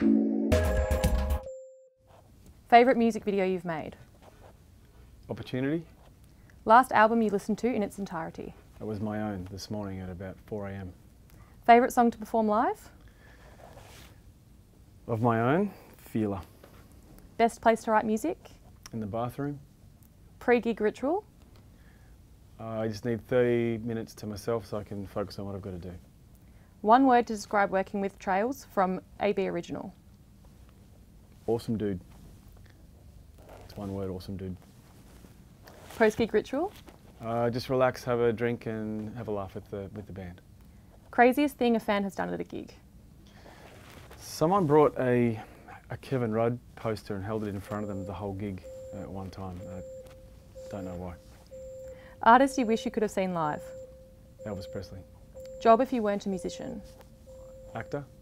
Favourite music video you've made? Opportunity. Last album you listened to in its entirety? That was My Own this morning at about 4 a.m. Favourite song to perform live? Of My Own, Feeler. Best place to write music? In the bathroom. Pre-gig ritual? I just need 30 minutes to myself so I can focus on what I've got to do. One word to describe working with Trails from AB Original? Awesome dude. It's one word, awesome dude. Post-gig ritual? Just relax, have a drink and have a laugh with the band. Craziest thing a fan has done at a gig? Someone brought a Kevin Rudd poster and held it in front of them the whole gig at one time. I don't know why. Artist you wish you could have seen live? Elvis Presley. Job if you weren't a musician? Actor.